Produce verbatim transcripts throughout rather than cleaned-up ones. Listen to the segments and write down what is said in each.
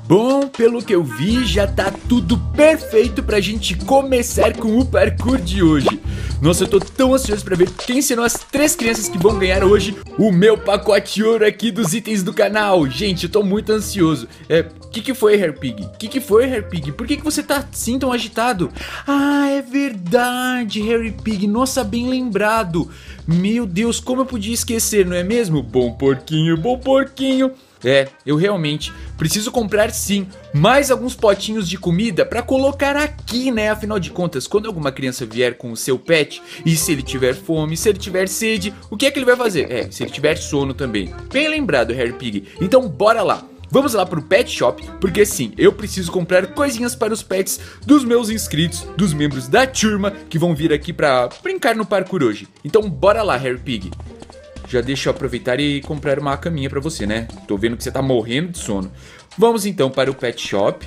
Bom, pelo que eu vi, já tá tudo perfeito pra gente começar com o parkour de hoje. Nossa, eu tô tão ansioso pra ver quem serão as três crianças que vão ganhar hoje o meu pacote ouro aqui dos itens do canal. Gente, eu tô muito ansioso. É, o que que foi, Hairpig? O que que foi, Hairpig? Por que que você tá assim tão agitado? Ah, é verdade, Hairpig. Nossa, bem lembrado. Meu Deus, como eu podia esquecer, não é mesmo? Bom porquinho, bom porquinho. É, eu realmente preciso comprar sim mais alguns potinhos de comida pra colocar aqui, né? Afinal de contas, quando alguma criança vier com o seu pet e se ele tiver fome, se ele tiver sede, o que é que ele vai fazer? É, se ele tiver sono também. Bem lembrado, Hairpig. Então bora lá. Vamos lá pro Pet Shop, porque sim, eu preciso comprar coisinhas para os pets dos meus inscritos, dos membros da turma que vão vir aqui pra brincar no parkour hoje. Então bora lá, Hairpig. Já deixa eu aproveitar e comprar uma caminha pra você, né? Tô vendo que você tá morrendo de sono. Vamos então para o Pet Shop.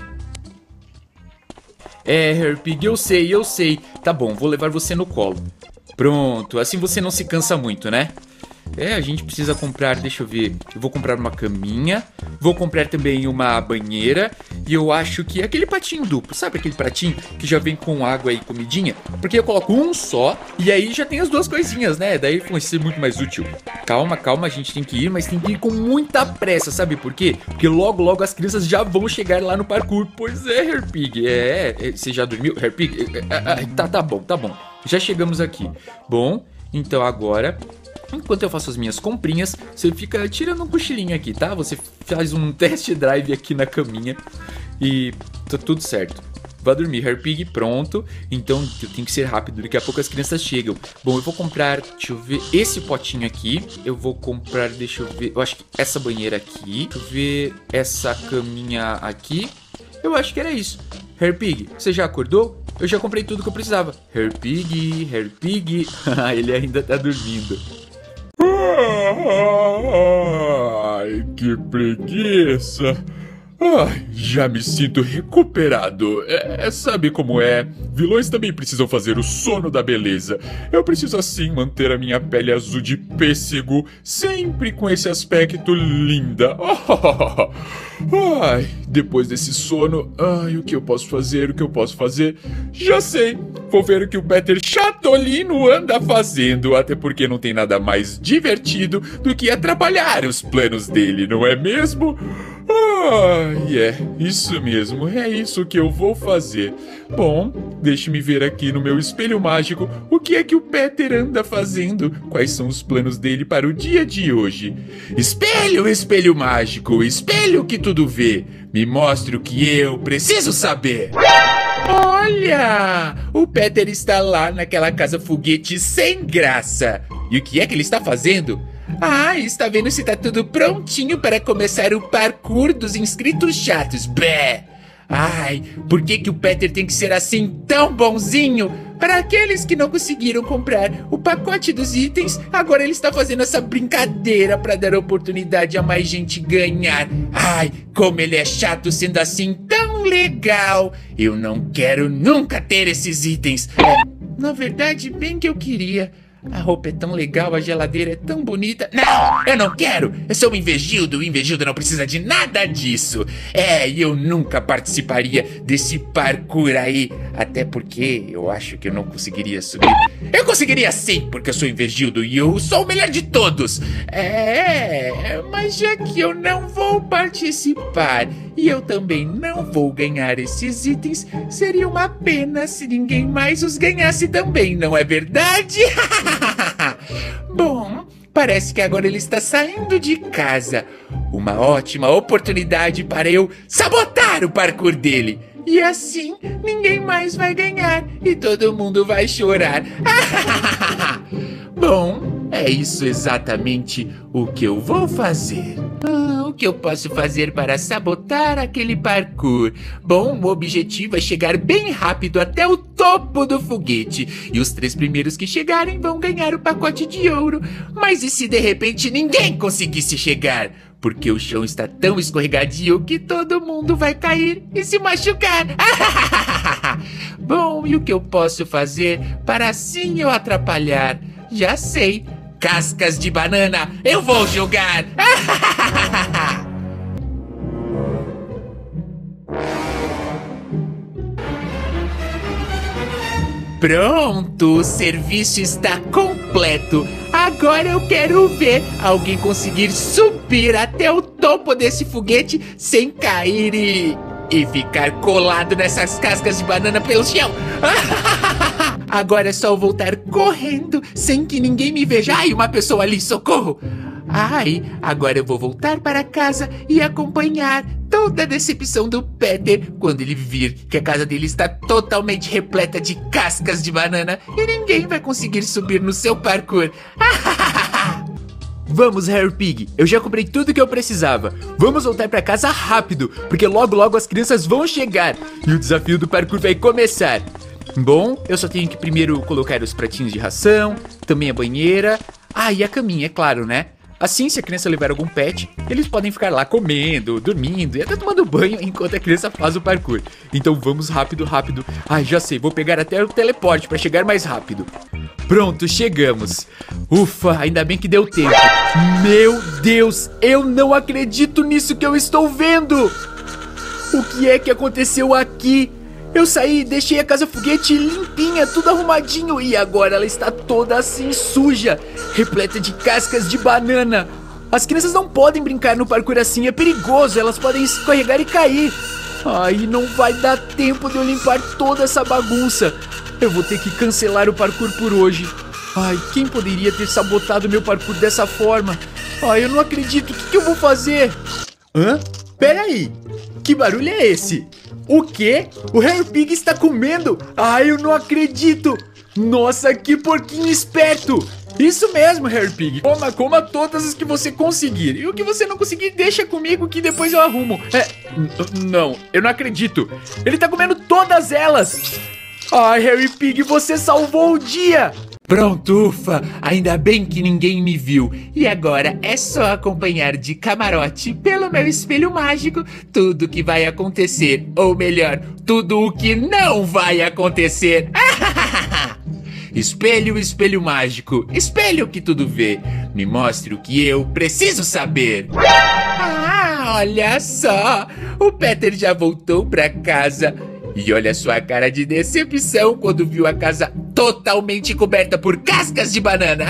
É, Hairpig, eu sei, eu sei. Tá bom, vou levar você no colo. Pronto, assim você não se cansa muito, né? É, a gente precisa comprar, deixa eu ver. Eu vou comprar uma caminha. Vou comprar também uma banheira. E eu acho que aquele patinho duplo, sabe aquele pratinho que já vem com água e comidinha? Porque eu coloco um só e aí já tem as duas coisinhas, né? Daí vai ser muito mais útil. Calma, calma, a gente tem que ir, mas tem que ir com muita pressa, sabe por quê? Porque logo, logo as crianças já vão chegar lá no parkour. Pois é, Hairpig, é, é você já dormiu? Hairpig, é, é, é, tá, tá bom, tá bom. Já chegamos aqui. Bom, então agora... enquanto eu faço as minhas comprinhas, você fica tirando um cochilinho aqui, tá? Você faz um test drive aqui na caminha e tá tudo certo. Vá dormir, Hairpig, pronto. Então eu tenho que ser rápido, daqui a pouco as crianças chegam. Bom, eu vou comprar, deixa eu ver, esse potinho aqui. Eu vou comprar, deixa eu ver, eu acho que essa banheira aqui. Deixa eu ver, essa caminha aqui. Eu acho que era isso. Hairpig, você já acordou? Eu já comprei tudo que eu precisava. Hairpig, Hairpig. Ele ainda tá dormindo. Ai, que preguiça. Ai, já me sinto recuperado. É, sabe como é? Vilões também precisam fazer o sono da beleza. Eu preciso assim manter a minha pele azul de pêssego, sempre com esse aspecto linda. Oh, ai, depois desse sono, ai, o que eu posso fazer? O que eu posso fazer? Já sei. Vou ver o que o Peter Chatolino anda fazendo, até porque não tem nada mais divertido do que atrapalhar os planos dele, não é mesmo? Ah, é, yeah, isso mesmo, é isso que eu vou fazer. Bom, deixe-me ver aqui no meu espelho mágico o que é que o Peter anda fazendo, quais são os planos dele para o dia de hoje. Espelho, espelho mágico, espelho que tudo vê, me mostre o que eu preciso saber. Olha, o Peter está lá naquela casa foguete sem graça. E o que é que ele está fazendo? Ah, está vendo se tá tudo prontinho para começar o parkour dos inscritos chatos. Bé! Ai, por que que o Peter tem que ser assim tão bonzinho? Para aqueles que não conseguiram comprar o pacote dos itens, agora ele está fazendo essa brincadeira para dar oportunidade a mais gente ganhar. Ai, como ele é chato sendo assim tão legal. Eu não quero nunca ter esses itens. É, na verdade, bem que eu queria. A roupa é tão legal, a geladeira é tão bonita. Não, eu não quero. Eu sou um invejildo, o invejildo não precisa de nada disso. É, e eu nunca participaria desse parkour aí. Até porque eu acho que eu não conseguiria subir. Eu conseguiria sim, porque eu sou invejildo e eu sou o melhor de todos. É, mas já que eu não vou participar e eu também não vou ganhar esses itens, seria uma pena se ninguém mais os ganhasse também, não é verdade? Bom, parece que agora ele está saindo de casa. Uma ótima oportunidade para eu sabotar o parkour dele. E assim, ninguém mais vai ganhar e todo mundo vai chorar. Bom, é isso exatamente o que eu vou fazer. Ah, o que eu posso fazer para sabotar aquele parkour? Bom, o objetivo é chegar bem rápido até o topo do foguete. E os três primeiros que chegarem vão ganhar o pacote de ouro. Mas e se de repente ninguém conseguisse chegar? Porque o chão está tão escorregadio que todo mundo vai cair e se machucar. Bom, e o que eu posso fazer para assim eu atrapalhar? Já sei. Cascas de banana, eu vou jogar. Pronto, o serviço está completo. Agora eu quero ver alguém conseguir subir até o topo desse foguete sem cair e... e ficar colado nessas cascas de banana pelo chão. Agora é só eu voltar correndo sem que ninguém me veja. Ai, uma pessoa ali, socorro! Ai, agora eu vou voltar para casa e acompanhar toda a decepção do Peter quando ele vir que a casa dele está totalmente repleta de cascas de banana e ninguém vai conseguir subir no seu parkour. Vamos, Harry Pig, eu já comprei tudo que eu precisava. Vamos voltar pra casa rápido, porque logo logo as crianças vão chegar e o desafio do parkour vai começar. Bom, eu só tenho que primeiro colocar os pratinhos de ração, também a banheira. Ah, e a caminha, é claro, né? Assim, se a criança levar algum pet, eles podem ficar lá comendo, dormindo e até tomando banho enquanto a criança faz o parkour. Então vamos rápido, rápido. Ai, já sei, vou pegar até o teleporte pra chegar mais rápido. Pronto, chegamos. Ufa, ainda bem que deu tempo. Meu Deus, eu não acredito nisso que eu estou vendo. O que é que aconteceu aqui? Eu saí e deixei a casa foguete limpinha, tudo arrumadinho. E agora ela está toda assim suja, repleta de cascas de banana. As crianças não podem brincar no parkour assim, é perigoso. Elas podem escorregar e cair. Ai, não vai dar tempo de eu limpar toda essa bagunça. Eu vou ter que cancelar o parkour por hoje. Ai, quem poderia ter sabotado meu parkour dessa forma? Ai, eu não acredito, o que, que eu vou fazer? Hã? Peraí, que barulho é esse? O quê? O Harry Pig está comendo? Ai, eu não acredito! Nossa, que porquinho esperto! Isso mesmo, Harry Pig. Coma, coma todas as que você conseguir. E o que você não conseguir, deixa comigo que depois eu arrumo. É, não, eu não acredito. Ele tá comendo todas elas. Ai, Harry Pig, você salvou o dia. Pronto, ufa, ainda bem que ninguém me viu. E agora é só acompanhar de camarote pelo meu espelho mágico tudo que vai acontecer. Ou melhor, tudo o que não vai acontecer. Espelho, espelho mágico, espelho que tudo vê. Me mostre o que eu preciso saber. Ah, olha só, o Peter já voltou pra casa. E olha sua cara de decepção quando viu a casa totalmente coberta por cascas de banana.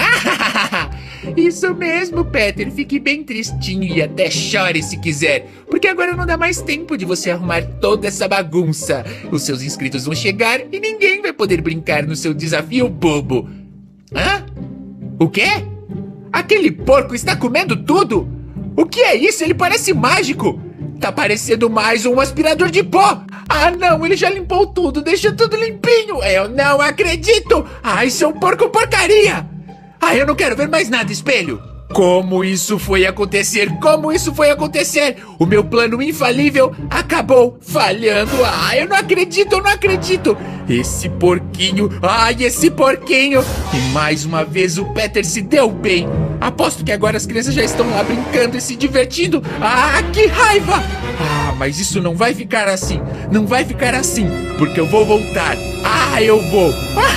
Isso mesmo, Peter. Fique bem tristinho e até chore se quiser. Porque agora não dá mais tempo de você arrumar toda essa bagunça. Os seus inscritos vão chegar e ninguém vai poder brincar no seu desafio bobo. Hã? O quê? Aquele porco está comendo tudo? O que é isso? Ele parece mágico. Tá parecendo mais um aspirador de pó. Ah, não, ele já limpou tudo, deixa tudo limpinho. Eu não acredito. Ai, seu porco porcaria. Ai, eu não quero ver mais nada, espelho. Como isso foi acontecer? Como isso foi acontecer? O meu plano infalível acabou falhando. Ai, eu não acredito, eu não acredito. Esse porquinho, ai, esse porquinho. E mais uma vez o Peter se deu bem. Aposto que agora as crianças já estão lá brincando e se divertindo. Ah, que raiva! Ah, mas isso não vai ficar assim. Não vai ficar assim, porque eu vou voltar. Ah, eu vou.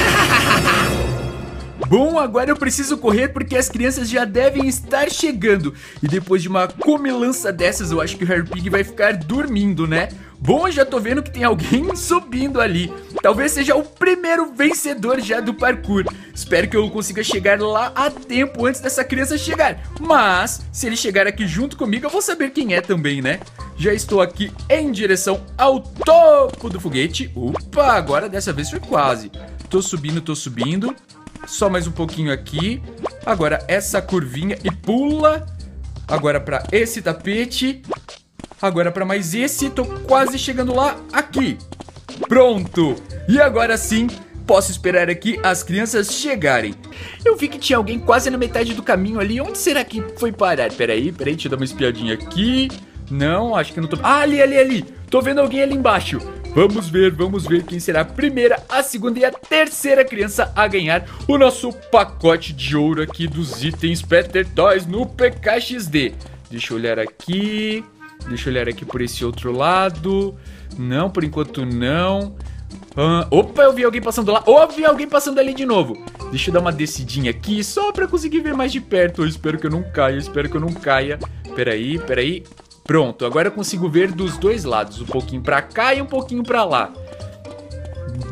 Bom, agora eu preciso correr porque as crianças já devem estar chegando. E depois de uma comilança dessas, eu acho que o Harry Pig vai ficar dormindo, né? Bom, eu já tô vendo que tem alguém subindo ali. Talvez seja o primeiro vencedor já do parkour. Espero que eu consiga chegar lá a tempo antes dessa criança chegar. Mas, se ele chegar aqui junto comigo, eu vou saber quem é também, né? Já estou aqui em direção ao topo do foguete. Opa, agora dessa vez foi quase. Tô subindo, tô subindo. Só mais um pouquinho aqui. Agora essa curvinha e pula. Agora pra esse tapete. Agora pra mais esse. Tô quase chegando lá. Aqui. Pronto. E agora sim, posso esperar aqui as crianças chegarem. Eu vi que tinha alguém quase na metade do caminho ali. Onde será que foi parar? Peraí, peraí, deixa eu dar uma espiadinha aqui. Não, acho que não tô... Ah, ali, ali, ali. Tô vendo alguém ali embaixo. Vamos ver, vamos ver quem será a primeira, a segunda e a terceira criança a ganhar o nosso pacote de ouro aqui dos itens Peter Toys no P K X D. Deixa eu olhar aqui, deixa eu olhar aqui por esse outro lado. Não, por enquanto não. Ah, opa, eu vi alguém passando lá. Oh, eu vi alguém passando ali de novo. Deixa eu dar uma descidinha aqui só pra conseguir ver mais de perto. Eu espero que eu não caia, eu espero que eu não caia. Peraí, peraí. Pronto, agora eu consigo ver dos dois lados, um pouquinho pra cá e um pouquinho pra lá.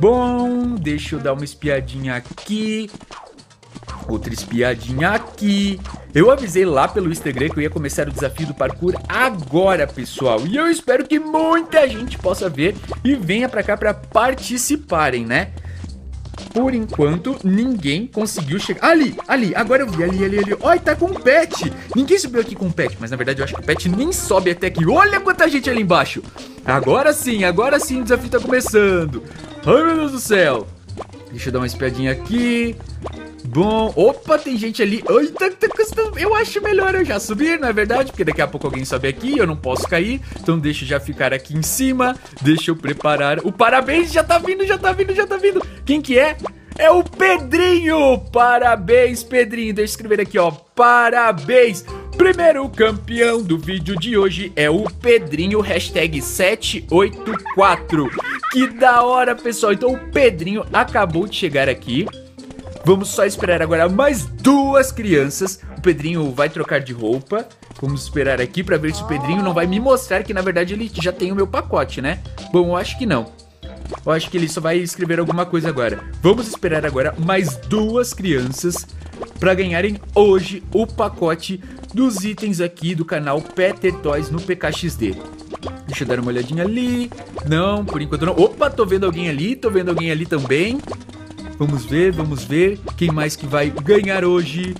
Bom, deixa eu dar uma espiadinha aqui. Outra espiadinha aqui. Eu avisei lá pelo Instagram que eu ia começar o desafio do parkour agora, pessoal. E eu espero que muita gente possa ver e venha pra cá pra participarem, né? Por enquanto, ninguém conseguiu chegar. Ali, ali, agora eu vi, ali, ali, ali. Olha, tá com um pet. Ninguém subiu aqui com o pet, mas na verdade eu acho que o pet nem sobe até aqui. Olha quanta gente ali embaixo. Agora sim, agora sim o desafio tá começando. Ai, meu Deus do céu. Deixa eu dar uma espiadinha aqui. Bom, opa, tem gente ali. Ai, tá, tá, eu acho melhor eu já subir, não é verdade? Porque daqui a pouco alguém sobe aqui, eu não posso cair. Então deixa eu já ficar aqui em cima. Deixa eu preparar o parabéns. Já tá vindo, já tá vindo, já tá vindo. Quem que é? É o Pedrinho. Parabéns, Pedrinho. Deixa eu escrever aqui, ó. Parabéns. Primeiro campeão do vídeo de hoje é o Pedrinho, hashtag sete oito quatro. Que da hora, pessoal. Então o Pedrinho acabou de chegar aqui. Vamos só esperar agora mais duas crianças. O Pedrinho vai trocar de roupa. Vamos esperar aqui pra ver se o Pedrinho não vai me mostrar que na verdade ele já tem o meu pacote, né? Bom, eu acho que não. Eu acho que ele só vai escrever alguma coisa agora. Vamos esperar agora mais duas crianças pra ganharem hoje o pacote dos itens aqui do canal Peter Toys no P K X D. Deixa eu dar uma olhadinha ali. Não, por enquanto não. Opa, tô vendo alguém ali, tô vendo alguém ali também. Vamos ver, vamos ver quem mais que vai ganhar hoje.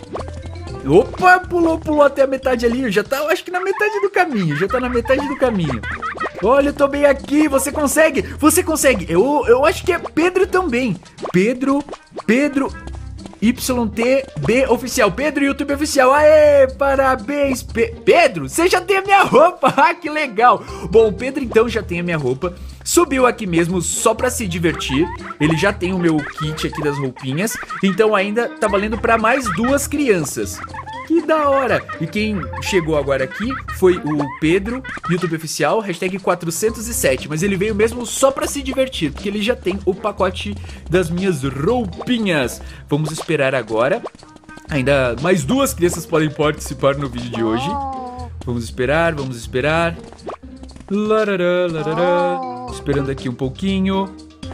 Opa, pulou, pulou até a metade ali. Já tá, acho que na metade do caminho. Já tá na metade do caminho. Olha, eu tô bem aqui. Você consegue? Você consegue. Eu, eu acho que é Pedro também. Pedro, Pedro Y T B oficial. Pedro YouTube oficial. Aê, parabéns. Pe Pedro, você já tem a minha roupa. Ah, que legal. Bom, o Pedro então já tem a minha roupa. Subiu aqui mesmo só pra se divertir. Ele já tem o meu kit aqui das roupinhas. Então ainda tá valendo pra mais duas crianças. Que da hora. E quem chegou agora aqui foi o Pedro, YouTube oficial, hashtag quatrocentos e sete. Mas ele veio mesmo só pra se divertir, porque ele já tem o pacote das minhas roupinhas. Vamos esperar agora. Ainda mais duas crianças podem participar no vídeo de hoje. Vamos esperar, vamos esperar. Larará, larará. Esperando aqui um pouquinho.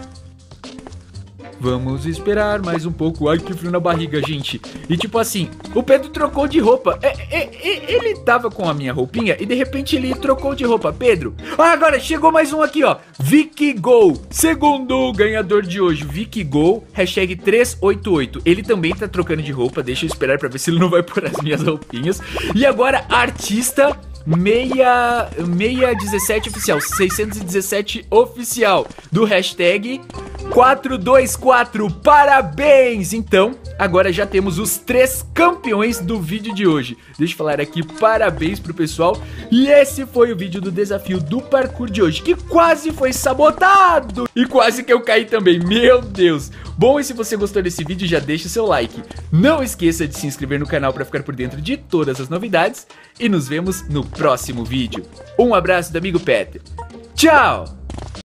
Vamos esperar mais um pouco. Ai, que frio na barriga, gente. E tipo assim, o Pedro trocou de roupa. é, é, é, Ele tava com a minha roupinha e de repente ele trocou de roupa. Pedro, ah, agora chegou mais um aqui, ó. Vicky Go, segundo ganhador de hoje, Vicky Go, hashtag trezentos e oitenta e oito. Ele também tá trocando de roupa. Deixa eu esperar pra ver se ele não vai pôr as minhas roupinhas. E agora, artista meia, meia dezessete oficial, seiscentos e dezessete oficial, do hashtag quatrocentos e vinte e quatro. Parabéns! Então, agora já temos os três campeões do vídeo de hoje. Deixa eu falar aqui, parabéns pro pessoal. E esse foi o vídeo do desafio do parkour de hoje, que quase foi sabotado. E quase que eu caí também, meu Deus. Bom, e se você gostou desse vídeo, já deixa o seu like. Não esqueça de se inscrever no canal para ficar por dentro de todas as novidades. E nos vemos no próximo vídeo. Um abraço do amigo Peter. Tchau!